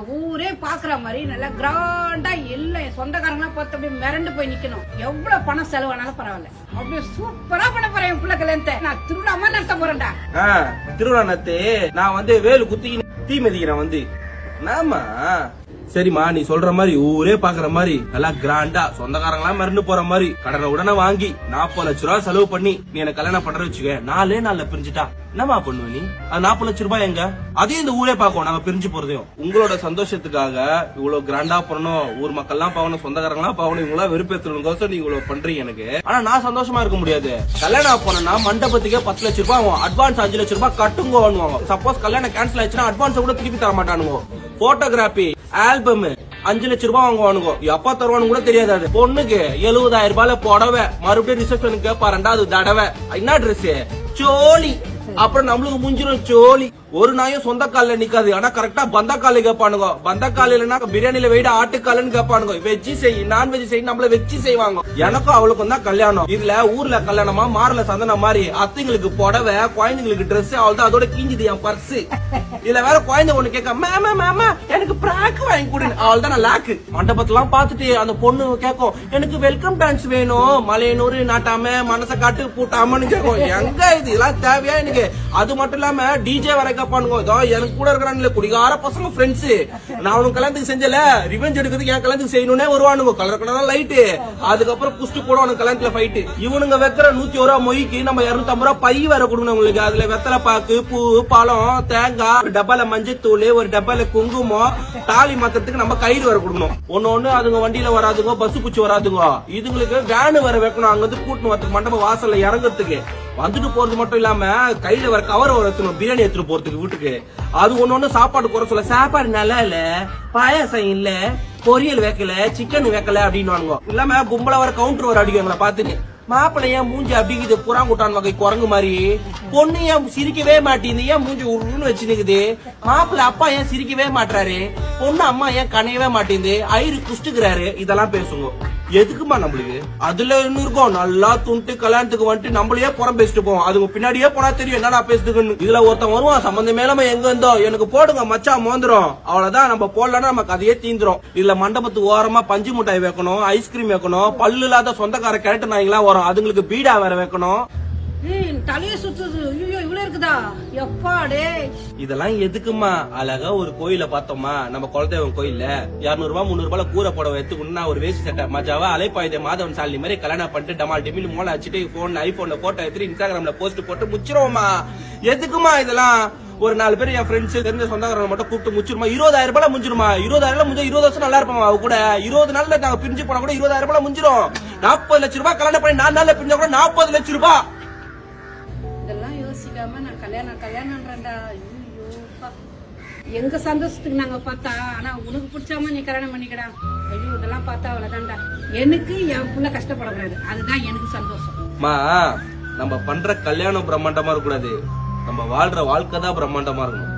ஊரே பாக்குற மாதிரி நல்லா கிராண்டா இல்ல சொந்தக்காரங்களா பார்த்து அப்படியே மிரண்டு போய் நிக்கணும். எவ்வளவு பணம் செலவானாலும் பரவாயில்ல, அப்படியே சூப்பரா பண்ண போறேன் என் பிள்ளை கல்யாணத்தை. நான் திருவிழா மாதிரி நடத்த போறேன்டா. திருவிழா நடத்து நான் வந்து வேலு குத்தி தீ மிதிக்கிறேன் வந்து. நாமா சரிம்மா, நீ சொல்ற மாதிரி ஊரே பாக்குற மாதிரி நல்லா கிராண்டா சொந்தக்காரங்களா மறந்து போற மாதிரி கடனை உடனே வாங்கி 40 லட்சம் ரூபாய் செலவு பண்ணி நீ எனக்கு கல்யாணம் பண்ற வச்சுக்க. 4 நாள்ல பிரிஞ்சுட்டா என்னமா பண்ணுவ நீ? அது 40 லட்சம் ரூபாய் எங்க? அதையும் இந்த ஊரே பாக்கும் நாங்க பிரிஞ்சு போறதையும். உங்களோட சந்தோஷத்துக்காக இவ்வளவு கிராண்டா பண்ணணும், ஊர் மக்கள் எல்லாம் பாக்கணும், சொந்தக்காரங்களா பாக்கணும், இவங்களா வெறுப்பேற்றணும் நீங்க இவ்வளவு பண்றீங்க எனக்கு. ஆனா நான் சந்தோஷமா இருக்க முடியாது. கல்யாணம் போனா மண்டபத்துக்கே 10 லட்சம் ரூபாய் ஆகும். அட்வான்ஸ் 5 லட்சம் ரூபாய் கட்டுங்க. சப்போஸ் கல்யாணம் கேன்சல் ஆயிடுச்சுன்னா அட்வான்ஸ் கூட திருப்பி தர மாட்டானுங்க. போட்டோகிராபி ஆல்பம் 5 லட்சம் ரூபாய் வாங்குவானுங்க. எப்ப தருவானு கூட தெரியாது. பொண்ணுக்கு 70,000 ரூபாய்ல புடவை, மறுபடியும் ரிசப்ஷனுக்கு 2வது தடவை என்ன ட்ரெஸ் சோழி. அப்புறம் நம்மளுக்கு முடிஞ்சிடும் சோழி. ஒரு நாயும் சொந்த காலில நிக்காது. ஆனா கரெக்டா பந்த கால கேட்பானுங்க. பந்த காலையிலனா பிரியாணில வெயிட ஆட்டுக்காலன்னு கேட்பானுங்க. வெஜ்ஜி செய் நான்வெஜ் செய் நம்மள வெச்சி செய்வாங்க. எனக்கும் அவளுக்கும் தான் கல்யாணம். இதுல ஊர்ல கல்யாணமா மாறல சந்தன மாதிரி அத்தைங்களுக்கு புடவை, குழந்தைங்களுக்கு ட்ரெஸ், அவள்தான் அதோட கீஞ்சுது என் பர்ஸ். இதுல வேற குழந்தை ஒண்ணு கேட்க மேமா மேமா எனக்கு பிராக் வாங்கி கொடு. அவள்தான் நான் லாக்கு. மண்டபத்தெல்லாம் பாத்துட்டு அந்த பொண்ணு கேட்கும் எனக்கு வெல்கம் டான்ஸ் வேணும், மலையனூர் நாட்டாம மனசை காட்டு பூட்டாமன்னு கேட்கும். எங்க இது இதெல்லாம் தேவையா எனக்கு? அது மட்டும் இல்லாம டிஜே வரைக்கும் எனக்கு கூட இருக்கிறாங்க குடிகார பசங்க ஃப்ரெண்ட்ஸ். நான் அவனுக்கு கல்யாணத்துக்கு செஞ்சல ரிவெஞ்ச் எடுக்கிறதுக்கு என் கல்யாணத்துக்கு செய்யணும்னே வருவானுங்க. கலர் கலர் லைட்டு, அதுக்கப்புறம் குஸ்ட் கூட அவனுக்கு கல்யாணத்துல ஃபைட்டு. இவனுங்க வைக்கிற 101 ரூபா மொய்க்கு நம்ம 250 ரூபாய் பை வேற கொடுக்கணும் உங்களுக்கு. அதுல வெத்தலை பாக்கு, பூ, பழம், தேங்காய், டப்பால மஞ்சத்தூள், ஒரு டப்பால குங்குமம், தாலி மாத்திரத்துக்கு நம்ம கயிறு வர கொடுக்கணும். ஒன்னு அதுங்க வண்டியில வராதுங்க, பஸ் பூச்சி வராதுங்க. இதுங்களுக்கு வேனு வர வைக்கணும். அங்க வந்து கூட்டணும் வரதுக்கு மண்டபம் வாசல்ல இறங்குறதுக்கு. வந்துட்டு போறது மட்டும் இல்லாம கையில வர கவர் வரணும் பிரியாணி எடுத்துட்டு போறதுக்கு வீட்டுக்கு. அது ஒண்ணு சாப்பாடு குறை சொல்ல, சாப்பாடு நல்லா இல்ல, பாயாசம் இல்ல, பொரியல் வைக்கல, சிக்கன் வைக்கல அப்படின்னு இல்லாம கும்பல வர கவுண்டர் வர அடிக்குவாங்களா பாத்துட்டு. மாப்பிள்ளை ஏன் மூஞ்சி அப்படிங்குது புறாங்குட்டான் வகை குரங்கு மாதிரி. பொண்ணு ஏன் சிரிக்கவே மாட்டேங்குது, ஏன் மூஞ்சி உருன்னு வச்சு நிக்குது. மாப்பிள்ளை அப்பா ஏன் சிரிக்கவே மாட்டாரு, பொண்ணு அம்மா ஏன் கனையவே மாட்டேங்குது, ஐரு குஷ்டுக்கிறாரு. இதெல்லாம் பேசுங்க. எதுக்குமா நம்மளுக்கு? அதுல இன்னும் இருக்கும் நல்லா துண்டு கல்யாணத்துக்கு வந்துட்டு நம்மளையே புறம் பேசிட்டு போவோம். அதுக்கு பின்னாடியே போனா தெரியும் என்னடா பேசுதுன்னு. இதுல ஒருத்தன் வருவான் சம்பந்தம் மேலமா எங்க இருந்தோ எனக்கு போடுங்க மச்சா மோந்துரும். அவ்வளவுதான், நம்ம போடலன்னா நம்ம கதையே தீந்துரும். இதுல மண்டபத்துக்கு ஓரமா பஞ்சு மிட்டாய் வைக்கணும், ஐஸ்கிரீம் வைக்கணும், பல்லு இல்லாத சொந்தக்கார கேரட்டு நாய்களாம் வரும், அதுங்களுக்கு பீடா வேற வைக்கணும். தலைய சுத்துது. ஐயோ இவ்வளவு இருக்குதா எப்பாடே. இதெல்லாம் எதுக்குமா? அழகா ஒரு கோயில பார்த்தோமா, நம்ம குலதெய்வம் கோயில்ல 200 ரூபாய் 300 ரூபாய் கூரை புடவை எடுத்துக்கணும்னா ஒரு வேஷ்டி சட்டை மஜாவா அலைப்பாயுதே மாதவன் சாலி மாதிரி கல்யாணம் பண்ணிட்டு டமால் டெமில் மோளை வச்சுட்டு போன் ஐபோன்ல போட்டோ எடுத்து இன்ஸ்டாகிராம்ல போஸ்ட் போட்டு முச்சிருவோமா? எதுக்குமா இதெல்லாம்? ஒரு 4 பேர் என் ஃப்ரெண்ட்ஸ் தெரிஞ்ச சொந்தக்காரங்க மட்டும் கூப்பிட்டு முச்சிருமா. 20,000 ரூபாய் முடிஞ்சிருமா? 20,000 முடிஞ்சா 20 வருஷம் நல்லா இருப்போம். அவ கூட 20 நாள்ல நாங்க பிரிஞ்சு போனா கூட 20,000 ரூபாய் முடிஞ்சிரும். 40 லட்சம் ரூபாய் கல்யாணம் பண்ணி 4 நாள்ல பிரிஞ்சா கூட 40 லட்சம் ரூபாய். இதெல்லாம் யோசிக்காம நான் கல்யாணம்ன்றா. எங்க சந்தோஷத்துக்கு நாங்க பார்த்தா, ஆனா உனக்கு பிடிச்சாம நீ கல்யாணம் பண்ணிக்கடா. ஐயோ இதெல்லாம் பார்த்தா அவ்வளவுதான்டா. எனக்கு என் புள்ள கஷ்டப்படக்கூடாது, அதுதான் எனக்கு சந்தோஷம். நம்ம பண்ற கல்யாணம் பிரம்மாண்டமா இருக்கக்கூடாது, நம்ம வாழ்ற வாழ்க்கை தான் பிரம்மாண்டமா இருக்கணும்.